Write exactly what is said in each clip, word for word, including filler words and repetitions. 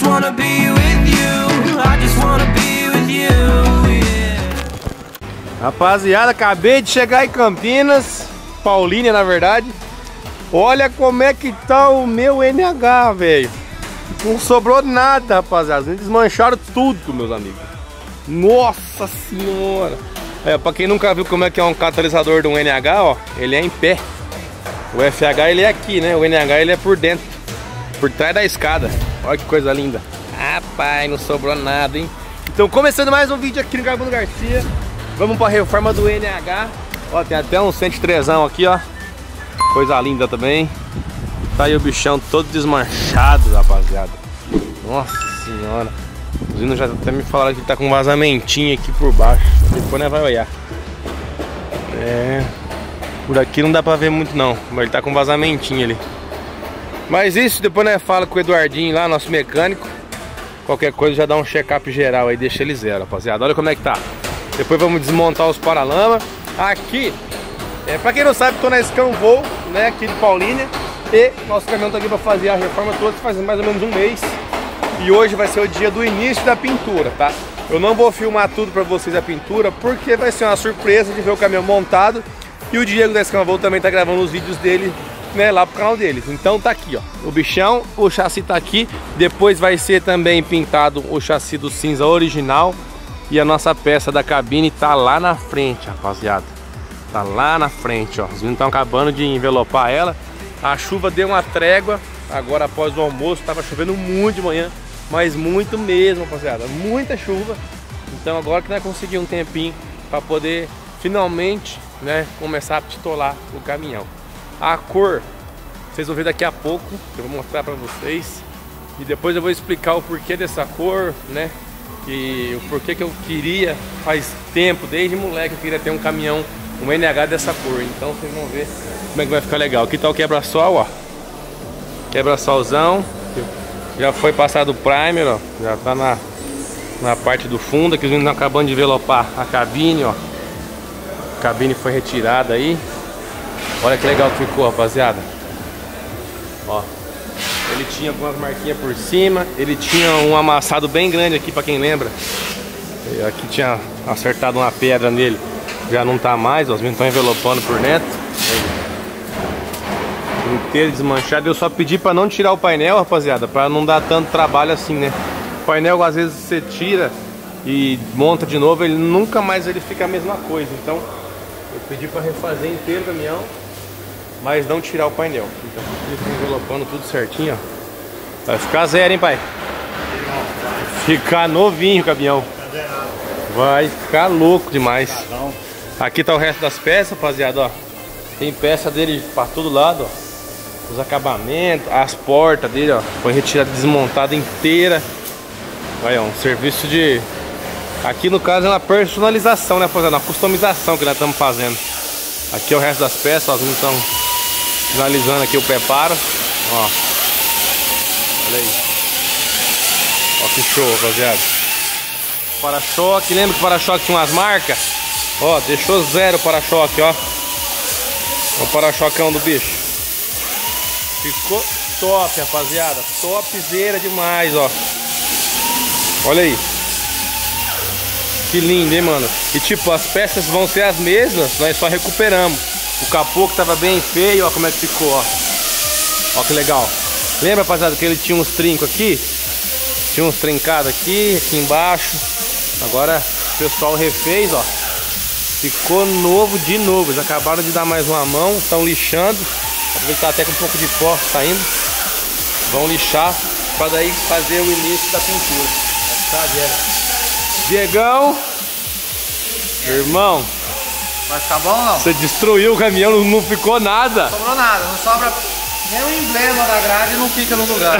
wanna be with you. I just wanna be with you, yeah. Rapaziada, acabei de chegar em Campinas, Paulínia na verdade. Olha como é que tá o meu N H, velho. Não sobrou nada, rapaziada. Eles desmancharam tudo, meus amigos. Nossa senhora. É, pra quem nunca viu como é que é um catalisador de um N H, ó, ele é em pé. O F H ele é aqui, né? O N H ele é por dentro, por trás da escada. Olha que coisa linda. Rapaz, não sobrou nada, hein? Então, começando mais um vídeo aqui no Carbono Garcia. Vamos pra reforma do N H. Ó, tem até um cento e três aqui, ó. Coisa linda também. Tá aí o bichão todo desmanchado, rapaziada. Nossa senhora. Os meninos já até me falaram que tá com um vazamentinho aqui por baixo. Depois nós vai olhar. É... Por aqui não dá pra ver muito não, mas ele tá com um vazamentinho ali. Mas isso, depois nós fala com o Eduardinho lá, nosso mecânico. Qualquer coisa já dá um check-up geral aí, deixa ele zero, rapaziada. Olha como é que tá. Depois vamos desmontar os paralamas. Aqui, é, pra quem não sabe, tô na Scanvol, né, aqui de Paulínia. E nosso caminhão tá aqui pra fazer a reforma toda, faz mais ou menos um mês. E hoje vai ser o dia do início da pintura, tá? Eu não vou filmar tudo pra vocês a pintura, porque vai ser uma surpresa de ver o caminhão montado. E o Diego da Scanvol também tá gravando os vídeos dele, né, lá pro canal deles. Então tá aqui, ó, o bichão, o chassi tá aqui. Depois vai ser também pintado o chassi do cinza original. E a nossa peça da cabine tá lá na frente, rapaziada. Tá lá na frente, ó. Os meninos estão acabando de envelopar ela. A chuva deu uma trégua agora após o almoço. Tava chovendo muito de manhã, mas muito mesmo, rapaziada. Muita chuva. Então agora que nós conseguimos um tempinho para poder finalmente, né, começar a pitolar o caminhão. A cor, vocês vão ver daqui a pouco. Eu vou mostrar para vocês. E depois eu vou explicar o porquê dessa cor, né? E o porquê que eu queria, faz tempo, desde moleque eu queria ter um caminhão, um N H dessa cor. Então vocês vão ver como é que vai ficar legal. Aqui tá o quebra-sol, ó. Quebra-solzão. Já foi passado o primer, ó. Já tá na, na parte do fundo. Aqui os meninos estão acabando de envelopar a cabine, ó. A cabine foi retirada aí. Olha que legal que ficou, rapaziada. Ó. Ele tinha algumas marquinhas por cima. Ele tinha um amassado bem grande aqui, pra quem lembra. Aqui tinha acertado uma pedra nele. Já não tá mais, ó, os meninos estão envelopando por dentro. Inteiro desmanchado. Eu só pedi pra não tirar o painel, rapaziada, pra não dar tanto trabalho assim, né? O painel às vezes você tira e monta de novo, ele nunca mais ele fica a mesma coisa. Então eu pedi pra refazer inteiro o caminhão, mas não tirar o painel. Então eles estão envelopando tudo certinho, ó. Vai ficar zero, hein, pai? Ficar novinho o caminhão. Vai ficar louco demais. Aqui tá o resto das peças, rapaziada, ó. Tem peça dele pra todo lado, ó. Os acabamentos, as portas dele, ó. Foi retirada, desmontada inteira. Vai, ó, um serviço de... Aqui no caso é uma personalização, né, rapaziada? Uma customização que nós estamos fazendo. Aqui é o resto das peças, ó. Os meninos estão finalizando aqui o preparo. Ó. Olha aí. Ó que show, rapaziada. Para-choque, lembra que o para-choque tinha umas marcas? Ó, deixou zero o para-choque, ó. O para-choquão do bicho. Ficou top, rapaziada. Topzera demais, ó. Olha aí. Que lindo, hein, mano. E tipo, as peças vão ser as mesmas, nós só recuperamos. O capô que tava bem feio, ó como é que ficou, ó. Ó que legal. Lembra, rapaziada, que ele tinha uns trincos aqui? Tinha uns trincados aqui, aqui embaixo. Agora o pessoal refez, ó. Ficou novo de novo. Eles acabaram de dar mais uma mão. Estão lixando. Tá até com um pouco de pó saindo. Vão lixar para daí fazer o início da pintura. Vai ficar zero. Diegão, irmão, vai ficar bom ou não? Você destruiu o caminhão, não ficou nada. Não sobrou nada, não sobra nem o emblema da grade e não fica no lugar.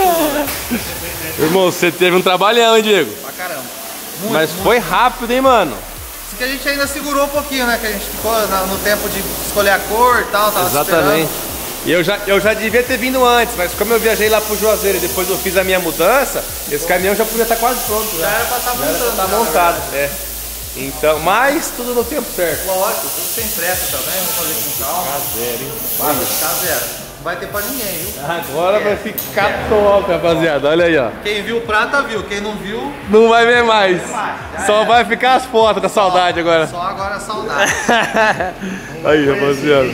Irmão, você teve um trabalhão, hein, Diego? Pra caramba. Muito, Mas muito. foi rápido, hein, mano? Isso que a gente ainda segurou um pouquinho, né? Que a gente ficou no tempo de escolher a cor e tal, tava Exatamente. esperando. E eu já, eu já devia ter vindo antes, mas como eu viajei lá pro Juazeiro e depois eu fiz a minha mudança, esse caminhão já podia estar quase pronto. Já, já era pra estar tá montando. Tá montado, é. Então, mas tudo no tempo certo. Lógico, tudo sem pressa também, vamos fazer com calma. Ficar zero, hein? Vai ficar zero. Não vai ter pra ninguém, viu? Agora vai ficar top, rapaziada. Olha aí, ó. Quem viu o prata viu, quem não viu, Não vai ver mais. Já Só era. vai ficar as fotos da saudade agora. só agora a saudade. Aí, rapaziada.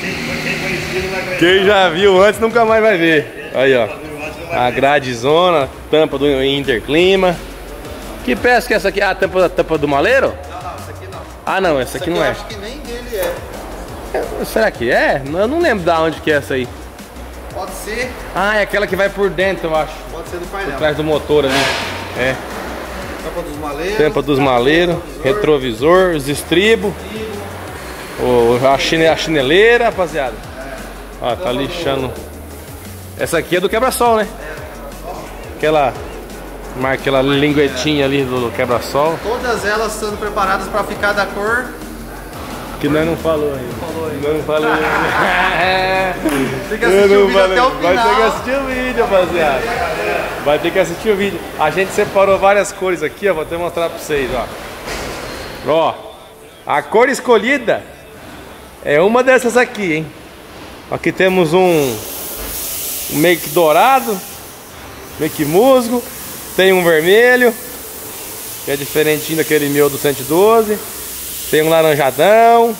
Quem já viu antes nunca mais vai ver. Aí, ó. A gradezona, tampa do Interclima. Que peça que é essa aqui? Ah, a tampa, a tampa do maleiro? Não, não, isso aqui não. Ah, não, essa Isso aqui aqui não eu é. acho que nem dele é. Será que é? Eu não lembro da onde que é essa aí. Pode ser, Ah, é aquela que vai por dentro, eu acho. pode ser do painel. Atrás do motor ali. É. Tampa dos maleiros. Tampa dos maleiros, retrovisor, os estribos, o, a, chine, a chineleira, rapaziada. Ó, tá lixando. Essa aqui é do quebra-sol, né? Aquela, marca aquela linguetinha ali do quebra-sol. Todas elas sendo preparadas para ficar da cor. Que nós não falou ainda. Falou aí. Nós não falou ainda. Tem que assistir o vídeo até o Vai ter que final. assistir o vídeo, rapaziada. Vai ter que assistir o vídeo. A gente separou várias cores aqui, ó. Vou até mostrar pra vocês, ó. Ó, a cor escolhida é uma dessas aqui, hein. Aqui temos um, um meio que dourado, meio que musgo. Tem um vermelho, que é diferentinho daquele meu do cento e doze. Tem um laranjadão.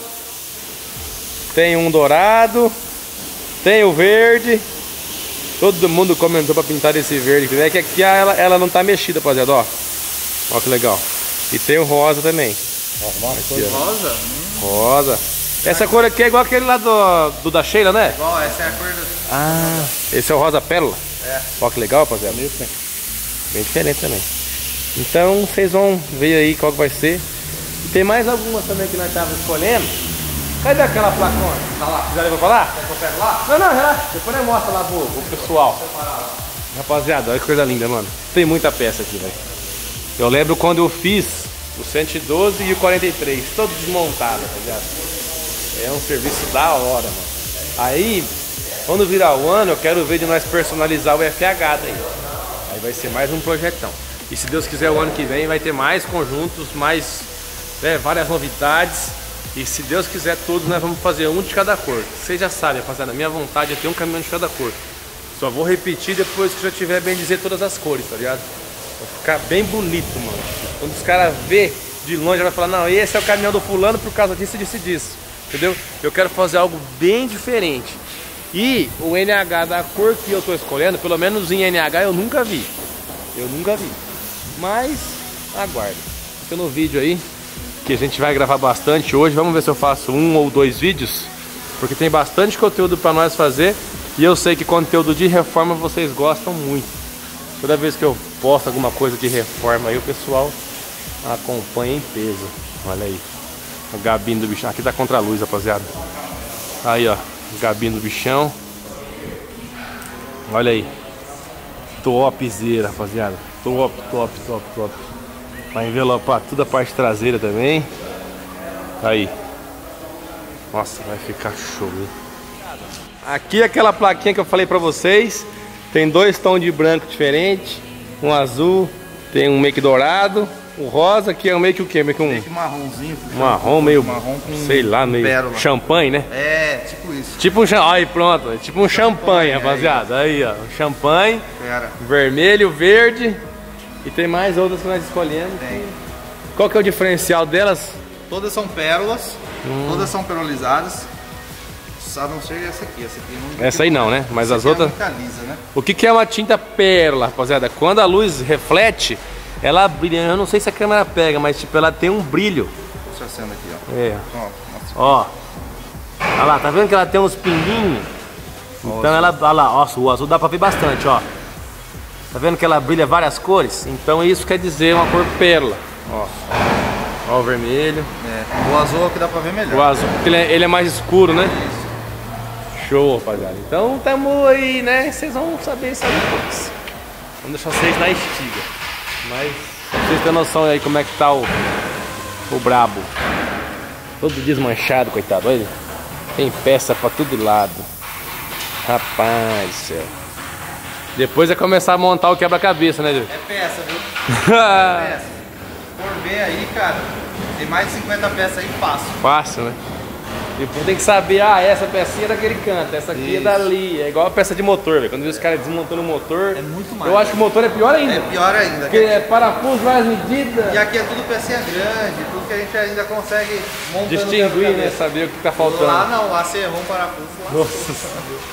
Tem um dourado. Tem o verde. Todo mundo comentou pra pintar esse verde, né? Que aqui ela, ela não tá mexida, rapaziada, ó. Ó que legal. E tem o rosa também. Aqui, ó. Rosa? Rosa. Essa cor aqui é igual aquele lá do, do da Sheila, né? Igual, essa é a cor do... Ah, esse é o rosa pérola. É. Ó que legal, rapaziada. Bem diferente também. Então vocês vão ver aí qual que vai ser. E tem mais algumas também que nós estávamos escolhendo. Cadê aquela placona? Tá lá. Já levou pra lá? Quer que eu pego lá? Não, não, relaxa. Depois nós mostra lá pro, pro pessoal. Rapaziada, olha que coisa linda, mano. Tem muita peça aqui, velho. Eu lembro quando eu fiz o cento e doze e o quarenta e três, todo desmontado, rapaziada. É um serviço da hora, mano. Aí, quando virar o ano, eu quero ver de nós personalizar o F H daí. Aí vai ser mais um projetão. E se Deus quiser, o ano que vem vai ter mais conjuntos, mais, né, várias novidades. E se Deus quiser, todos nós vamos fazer um de cada cor. Vocês já sabem, rapaziada, a minha vontade é ter um caminhão de cada cor. Só vou repetir depois que já tiver bem dizer todas as cores, tá ligado? Vai ficar bem bonito, mano. Quando os caras vê de longe, vai falar, não, esse é o caminhão do fulano por causa disso, disso e disso. Entendeu? Eu quero fazer algo bem diferente. E o N H da cor que eu tô escolhendo, pelo menos em N H eu nunca vi. Eu nunca vi. Mas, aguarde. Fica no vídeo aí, que a gente vai gravar bastante hoje. Vamos ver se eu faço um ou dois vídeos, porque tem bastante conteúdo para nós fazer. E eu sei que conteúdo de reforma vocês gostam muito. Toda vez que eu posto alguma coisa de reforma aí, o pessoal acompanha em peso. Olha aí, o gabinho do bichão. Aqui tá contra a luz, rapaziada. Aí, ó, o gabinho do bichão. Olha aí, topzera, rapaziada. Top, top, top, top. Vai envelopar toda a parte traseira também. Aí. Nossa, vai ficar show, hein? Aqui é aquela plaquinha que eu falei pra vocês. Tem dois tons de branco diferentes. Um azul, tem um meio que dourado. O rosa aqui é meio que o quê? Meio que um Meio que marronzinho. marrom, meio, marrom com sei lá, meio pérola. champanhe, né? É, tipo isso. Tipo um champanhe, aí pronto, é tipo um champanhe, rapaziada. Aí, ó, um champanhe, Pera. vermelho, verde. E tem mais outras que nós escolhemos. Tem. Qual que é o diferencial delas? Todas são pérolas, Hum. todas são perolizadas. A não ser essa aqui, essa aqui não. Essa aí não, né? Mas essa as aqui outras... É muito lisa, né? O que que é uma tinta pérola, rapaziada? Quando a luz reflete, ela brilha. Eu não sei se a câmera pega, mas tipo, ela tem um brilho. Deixa eu acender aqui, ó. É. Ó, nossa. Ó. Olha lá, tá vendo que ela tem uns pinguinhos? Então ela, olha lá, ó, o azul dá pra ver bastante, ó. Tá vendo que ela brilha várias cores? Então isso quer dizer uma cor pérola. Ó. Ó o vermelho. É, o azul é o que dá pra ver melhor. O azul, porque ele é, ele é mais escuro, né? Show, rapaziada. Então tamo aí, né? Vocês vão saber isso aí depois. Vamos deixar vocês na estiga. Mas pra vocês terem noção aí como é que tá o, o brabo. Todo desmanchado, coitado. Olha. Tem peça pra todo lado. Rapaz do céu. Depois é começar a montar o quebra-cabeça, né, Diego? É peça, viu? É peça. Por ver aí, cara, tem mais de cinquenta peças aí fácil. Fácil, né? Tipo, tem que saber, ah, essa pecinha é daquele canto, essa aqui Isso. é dali. É igual a peça de motor, velho. Quando os caras desmontando o motor. É muito mais. Eu acho que o motor é pior ainda. É pior ainda. Porque é parafuso, mais medida. E aqui é tudo pecinha grande, tudo que a gente ainda consegue montar. Distinguir, né? Saber o que tá faltando. Lá não, lá você errou um parafuso. Lá Nossa.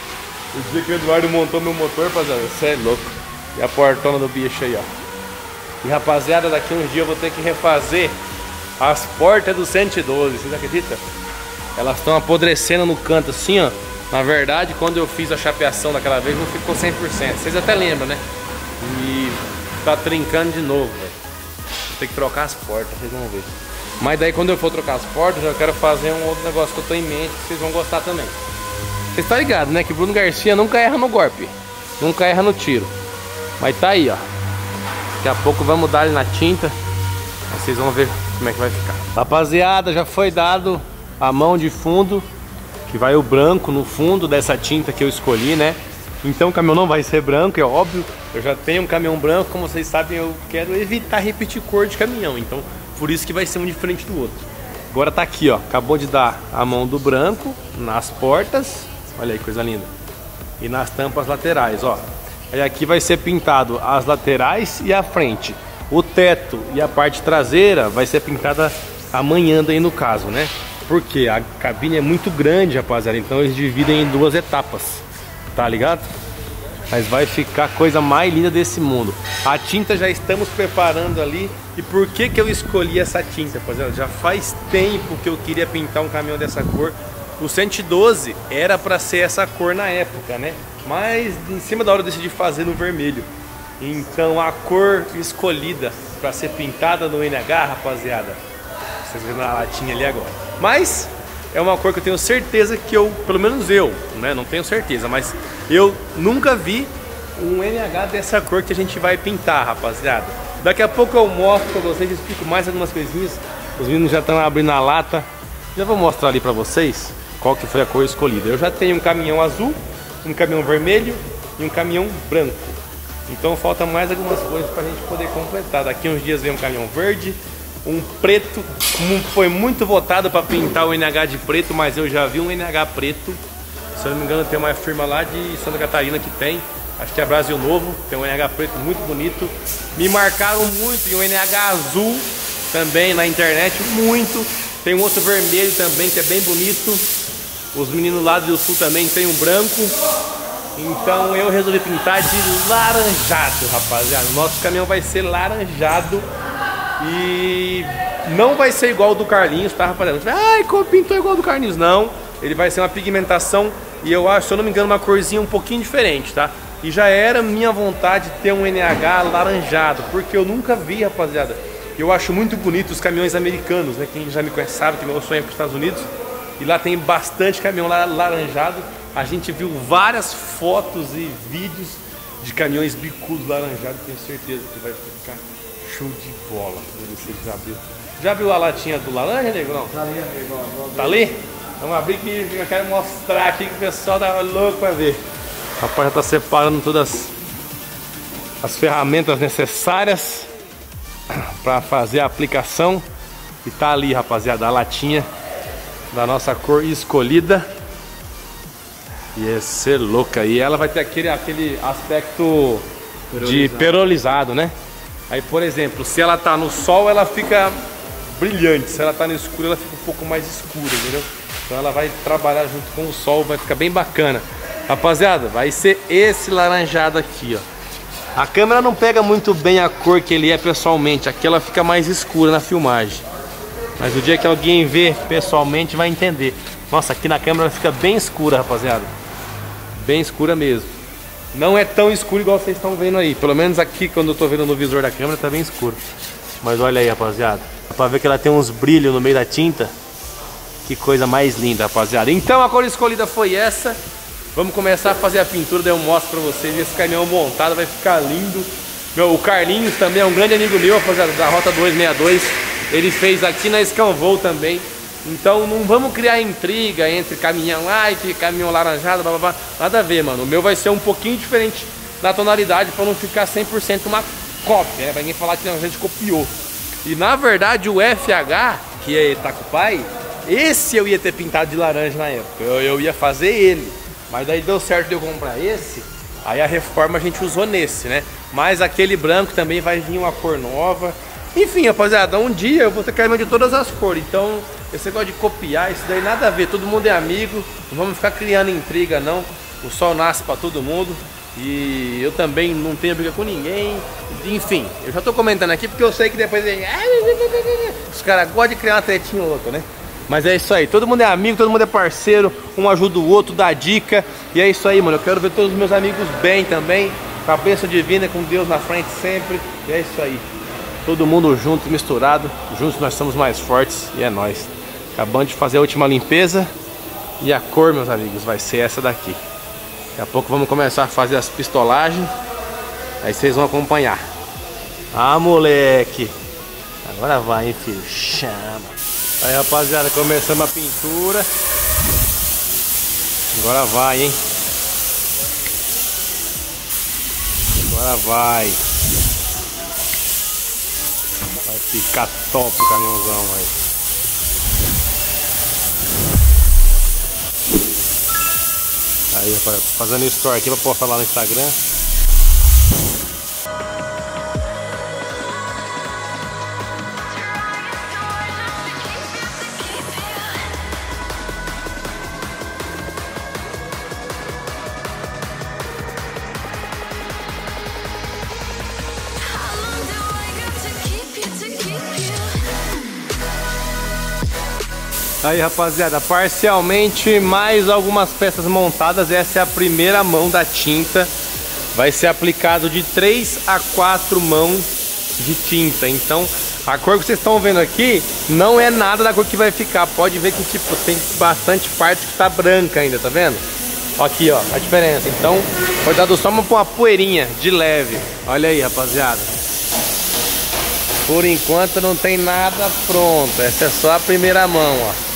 O dia que o Eduardo montou meu motor, rapaziada, você é louco. E a portona do bicho aí, ó. E rapaziada, daqui uns dias eu vou ter que refazer as portas do cento e doze, vocês acreditam? Elas estão apodrecendo no canto assim, ó. Na verdade, quando eu fiz a chapeação daquela vez, não ficou cem por cento. Vocês até lembram, né? E tá trincando de novo, velho. Vou ter que trocar as portas, vocês vão ver. Mas daí quando eu for trocar as portas, eu quero fazer um outro negócio que eu tô em mente, que vocês vão gostar também. Vocês estão ligados, né? Que Bruno Garcia nunca erra no golpe. Nunca erra no tiro. Mas tá aí, ó. Daqui a pouco vamos dar ele na tinta. Aí vocês vão ver como é que vai ficar. Rapaziada, já foi dado a mão de fundo, que vai o branco no fundo dessa tinta que eu escolhi, né? Então o caminhão não vai ser branco, é óbvio. Eu já tenho um caminhão branco, como vocês sabem, eu quero evitar repetir cor de caminhão. Então por isso que vai ser um diferente do outro. Agora tá aqui, ó. Acabou de dar a mão do branco nas portas. Olha aí, coisa linda. E nas tampas laterais, ó. Aí aqui vai ser pintado as laterais e a frente. O teto e a parte traseira vai ser pintada amanhã daí no caso, né? Porque a cabine é muito grande, rapaziada. Então eles dividem em duas etapas. Tá ligado? Mas vai ficar a coisa mais linda desse mundo. A tinta já estamos preparando ali. E por que que eu escolhi essa tinta, rapaziada? Já faz tempo que eu queria pintar um caminhão dessa cor. O cento e doze era para ser essa cor na época, né? Mas em cima da hora eu decidi fazer no vermelho. Então a cor escolhida para ser pintada no N H, rapaziada, vocês viram na latinha ali agora. Mas é uma cor que eu tenho certeza que eu, pelo menos eu, né? Não tenho certeza, mas eu nunca vi um N H dessa cor que a gente vai pintar, rapaziada. Daqui a pouco eu mostro para vocês, explico mais algumas coisinhas. Os meninos já estão abrindo a lata. Já vou mostrar ali para vocês qual que foi a cor escolhida. Eu já tenho um caminhão azul, um caminhão vermelho e um caminhão branco. Então falta mais algumas coisas para a gente poder completar. Daqui uns dias vem um caminhão verde, um preto. Foi muito votado para pintar o N H de preto, mas eu já vi um N H preto. Se eu não me engano tem uma firma lá de Santa Catarina que tem. Acho que é Brasil Novo, tem um N H preto muito bonito. Me marcaram muito em um N H azul também na internet, muito. Tem um outro vermelho também que é bem bonito. Os meninos lá do sul também tem um branco. Então eu resolvi pintar de laranjado, rapaziada. O nosso caminhão vai ser laranjado. E não vai ser igual ao do Carlinhos, tá, rapaziada? Ai, como pintou igual ao do Carlinhos? Não, ele vai ser uma pigmentação. E eu acho, se eu não me engano, uma corzinha um pouquinho diferente, tá? E já era minha vontade ter um N H laranjado, porque eu nunca vi, rapaziada. Eu acho muito bonito os caminhões americanos, né? Quem já me conhece sabe que meu sonho é para os Estados Unidos. E lá tem bastante caminhão laranjado. A gente viu várias fotos e vídeos de caminhões bicudos laranjados. Tenho certeza que vai ficar show de bola. Você já viu? Já viu a latinha do laranja, nego? Não? Tá ali, amigo. Tá ali? Vamos abrir que eu quero mostrar aqui que o pessoal tá louco pra ver. O rapaz já tá separando todas as ferramentas necessárias para fazer a aplicação. E tá ali, rapaziada, a latinha da nossa cor escolhida. E ia ser louca. E ela vai ter aquele, aquele aspecto perolizado. de perolizado, né? Aí, por exemplo, se ela tá no sol, ela fica brilhante. Se ela tá no escuro, ela fica um pouco mais escura, entendeu? Então ela vai trabalhar junto com o sol, vai ficar bem bacana. Rapaziada, vai ser esse laranjado aqui, ó. A câmera não pega muito bem a cor que ele é pessoalmente. Aqui ela fica mais escura na filmagem. Mas o dia que alguém vê pessoalmente vai entender. Nossa, aqui na câmera ela fica bem escura, rapaziada. Bem escura mesmo. Não é tão escuro igual vocês estão vendo aí. Pelo menos aqui, quando eu tô vendo no visor da câmera, tá bem escuro. Mas olha aí, rapaziada. Dá pra ver que ela tem uns brilhos no meio da tinta. Que coisa mais linda, rapaziada. Então a cor escolhida foi essa. Vamos começar a fazer a pintura, daí eu mostro pra vocês. Esse caminhão montado vai ficar lindo. Meu, o Carlinhos também é um grande amigo meu, rapaziada, da Rota duzentos e sessenta e dois. Ele fez aqui na Escanvol também. Então não vamos criar intriga entre caminhão, ai que caminhão laranjado, blá, blá, blá. Nada a ver, mano. O meu vai ser um pouquinho diferente na tonalidade pra não ficar cem por cento uma cópia, né? Pra ninguém falar que a gente copiou. E na verdade o F H, que é Itacopai, Esse eu ia ter pintado de laranja na época, eu, eu ia fazer ele. Mas daí deu certo de eu comprar esse. Aí a reforma a gente usou nesse, né? Mas aquele branco também vai vir uma cor nova. Enfim, rapaziada, um dia eu vou ter caimento de todas as cores. Então, esse negócio de copiar, isso daí nada a ver. Todo mundo é amigo, não vamos ficar criando intriga não. O sol nasce pra todo mundo. E eu também não tenho briga com ninguém. Enfim, eu já tô comentando aqui porque eu sei que depois os caras gostam de criar uma tretinha ou outra, né? Mas é isso aí, todo mundo é amigo, todo mundo é parceiro. Um ajuda o outro, dá dica. E é isso aí, mano, eu quero ver todos os meus amigos bem também. Cabeça divina, com Deus na frente sempre. E é isso aí, todo mundo junto, misturado. Juntos nós somos mais fortes e é nóis. Acabando de fazer a última limpeza. E a cor, meus amigos, vai ser essa daqui. Daqui a pouco vamos começar a fazer as pistolagens. Aí vocês vão acompanhar. Ah, moleque. Agora vai, hein, filho. Chama. Aí, rapaziada, começamos a pintura. Agora vai, hein. Agora vai. Vai ficar top o caminhãozão, aí. Aí, rapaz, fazendo story aqui pra postar lá no Instagram. Aí, rapaziada, parcialmente mais algumas peças montadas. Essa é a primeira mão da tinta. Vai ser aplicado de três a quatro mãos de tinta. Então, a cor que vocês estão vendo aqui não é nada da cor que vai ficar. Pode ver que tipo tem bastante parte que tá branca ainda, tá vendo? Aqui, ó, a diferença. Então, foi dado só uma, uma poeirinha de leve. Olha aí, rapaziada. Por enquanto não tem nada pronto. Essa é só a primeira mão, ó.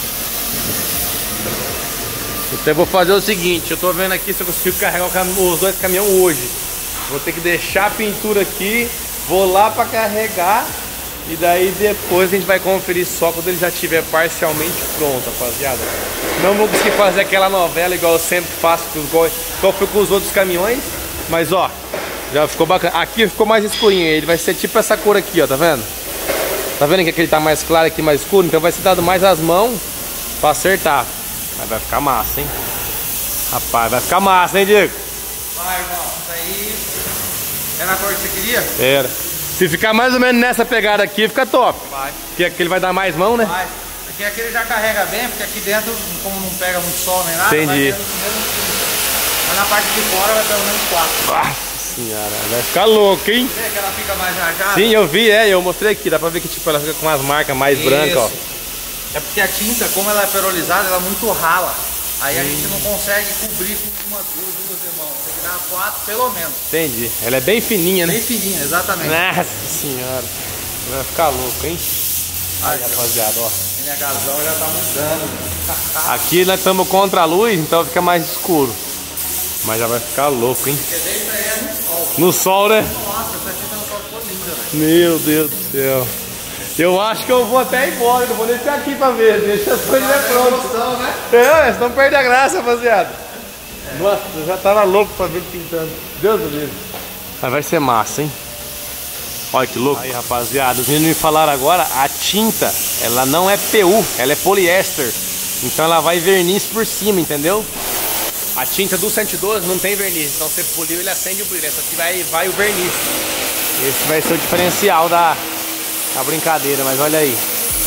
Então eu vou fazer o seguinte, eu tô vendo aqui se eu consigo carregar os dois caminhões hoje. Vou ter que deixar a pintura aqui, vou lá pra carregar. E daí depois a gente vai conferir só quando ele já estiver parcialmente pronto, rapaziada. Não vou conseguir fazer aquela novela igual eu sempre faço, igual, igual foi com os outros caminhões. Mas ó, já ficou bacana. Aqui ficou mais escurinho, ele vai ser tipo essa cor aqui, ó, tá vendo? Tá vendo que aquele tá mais claro aqui, mais escuro? Então vai ser dado mais as mãos pra acertar. Mas vai ficar massa, hein? Rapaz, vai ficar massa, hein, Diego? Vai, irmão. Isso aí é na cor que você queria? Era. Se ficar mais ou menos nessa pegada aqui, fica top. Vai. Porque aquele vai dar mais mão, né? Vai. Porque aquele já carrega bem, porque aqui dentro, como não pega muito sol nem nada, entendi. Vai mesmo, mas na parte de fora vai pelo menos quatro. Nossa senhora, vai ficar louco, hein? Vê que ela fica mais rajada? Sim, eu vi, é, eu mostrei aqui, dá pra ver que tipo, ela fica com as marcas mais Isso. brancas, ó. É porque a tinta, como ela é perolizada, ela é muito rala. Aí a hum. gente não consegue cobrir com uma, duas, duas irmãos. Tem que dar quatro pelo menos. Entendi. Ela é bem fininha, né? Bem fininha, exatamente. Nossa senhora. Vai ficar louco, hein? Aí, rapaziada, ó. O N H zão já tá mudando. Aqui nós estamos contra a luz, então fica mais escuro. Mas já vai ficar louco, hein? Porque desde aí é no sol. No sol, né? Nossa, essa tinta no sol ficou linda, velho. Meu Deus do céu. Eu acho que eu vou até embora, não vou nem ficar aqui pra ver, deixa as coisas já prontas. Né? É, senão perde a graça, rapaziada. É. Nossa, eu já tava louco pra ver pintando. Deus do céu. Mas vai ser massa, hein? Olha que louco. Aí, rapaziada, os meninos me falaram agora, a tinta, ela não é P U, ela é poliéster. Então ela vai verniz por cima, entendeu? A tinta do cento e doze não tem verniz, então você poliu, ele acende o brilho. Essa aqui vai, vai o verniz. Esse vai ser o diferencial da... a brincadeira, mas olha aí.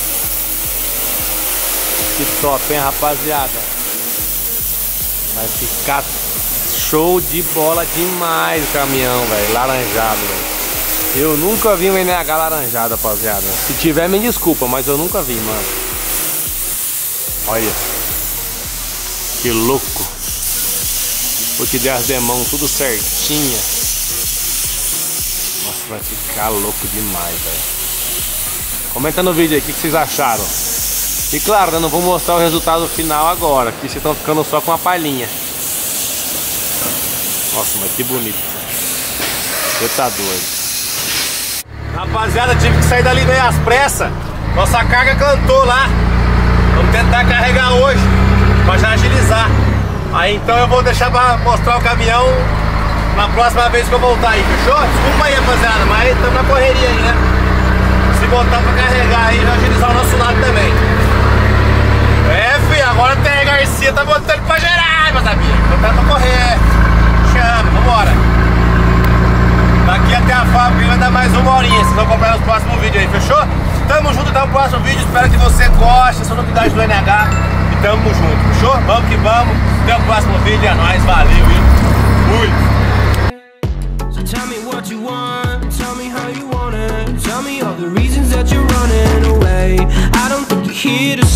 Que top, hein, rapaziada. Vai ficar show de bola demais o caminhão, velho. Laranjado, velho. Eu nunca vi um N H laranjado, rapaziada. Se tiver, me desculpa, mas eu nunca vi, mano. Olha. Que louco. Porque der as demãos tudo certinha. Nossa, vai ficar louco demais, velho. Comenta no vídeo aí o que, que vocês acharam. E claro, eu não vou mostrar o resultado final agora, que vocês estão ficando só com a palhinha. Nossa, mas que bonito. Você tá doido. Rapaziada, tive que sair dali meio às pressas. Nossa carga cantou lá. Vamos tentar carregar hoje, pra já agilizar. Aí então eu vou deixar pra mostrar o caminhão na próxima vez que eu voltar aí, fechou? Desculpa aí, rapaziada, mas estamos na correria aí, né? Se botar pra carregar aí, já agilizar o nosso lado também. É, filho, agora até a Garcia tá botando pra gerar, meus amigos. Botando pra correr. Chama, vambora. Daqui até a fábrica vai dar mais uma horinha. Vocês vão acompanhar nos próximos vídeos aí, fechou? Tamo junto até o próximo vídeo. Espero que você goste dessa novidade do N H. E tamo junto, fechou? Vamos que vamos. Até o próximo vídeo. É nóis, valeu e fui. So tell me what you want, tell me how you want it, tell me all the reasons that you're running away. I don't think you're here to